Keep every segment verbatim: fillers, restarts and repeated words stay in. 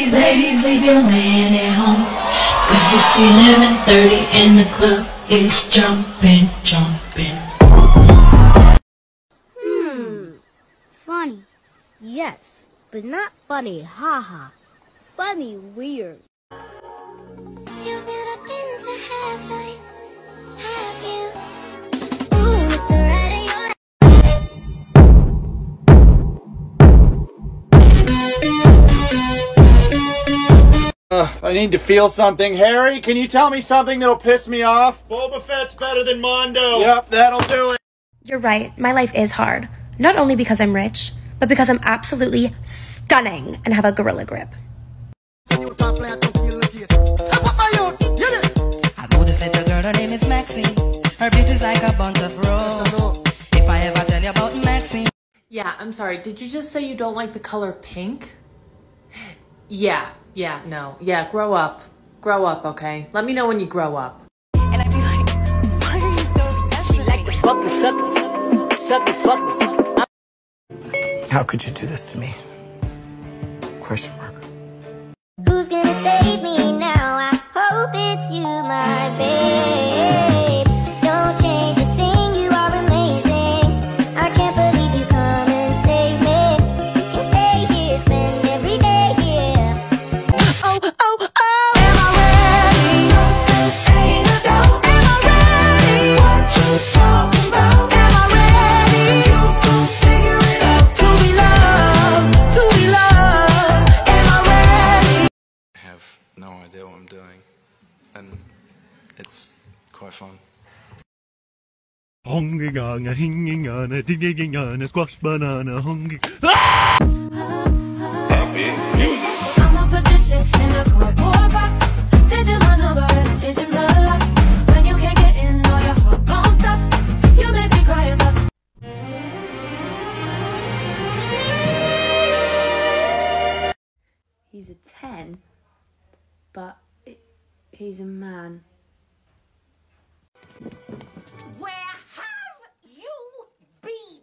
Ladies, ladies, leave your man at home, 'cause it's eleven thirty and the club is jumping, jumping. Hmm. Funny. Yes, but not funny, haha. Funny weird. You've never been to heaven, have you? Ooh, it's the ride of your life. Ugh, I need to feel something. Harry, can you tell me something that'll piss me off? Boba Fett's better than Mondo. Yep, that'll do it. You're right, my life is hard. Not only because I'm rich, but because I'm absolutely stunning and have a gorilla grip. I know this little girl, her name is Maxine. Her beauty's like a bunch of roses. If I ever tell you about Maxine. Yeah, I'm sorry. Did you just say you don't like the color pink? Yeah, yeah, no. Yeah, grow up. Grow up, okay? Let me know when you grow up. And I'd be like, why are you so obsessed? She like to fuck me, suck me, suck me, fuck me. How could you do this to me? Question mark. Who's gonna save me now? I hope it's you, my babe. Don't change a thing, you are amazing. I can't believe you come and save me. You can stay here, spend every day here. Oh, oh, oh, am I ready? Ain't a doubt. Am I ready? What you talking about? Am I ready? You can figure it out. To be loved, to be loved. Am I ready? I have no idea what I'm doing, and it's quite fun. Hungry gong, a hinging on a digging on a squash banana, hungry. Happy music. I'm a magician in a cardboard box, changing my number and changing the locks. When you can't get in, all your heart gon' stop. You make me cry about. He's a ten, but he's a man. Where have you been?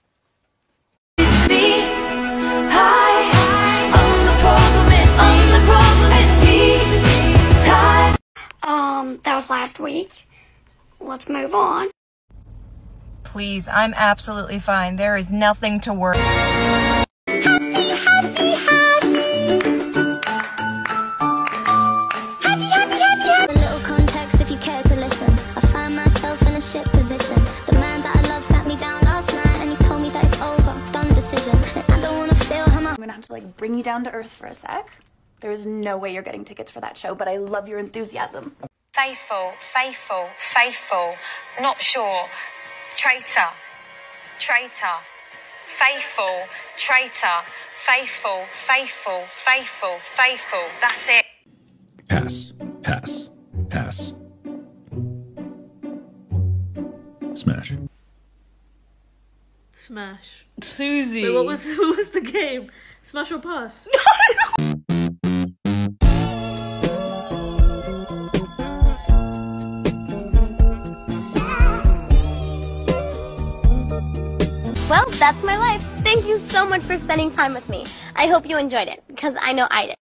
Be high on the problem, it's on the problem, it's me. Time. Um, that was last week. Let's move on. Please, I'm absolutely fine. There is nothing to worry. Happy, happy, happy. Happy, happy, happy, happy. A little context if you care to listen. I find myself in a shit position. The man that I love sat me down last night and he told me that it's over, done decision. I don't wanna feel how my I'm gonna have to like bring you down to earth for a sec. There is no way you're getting tickets for that show, but I love your enthusiasm. Faithful, faithful, faithful, not sure, traitor, traitor, faithful, traitor, faithful, faithful, faithful, faithful, that's it. Pass, pass, pass. Smash. Smash. Susie. Wait, what was what was the game? Smash or pass? Well, that's my life. Thank you so much for spending time with me. I hope you enjoyed it, because I know I did.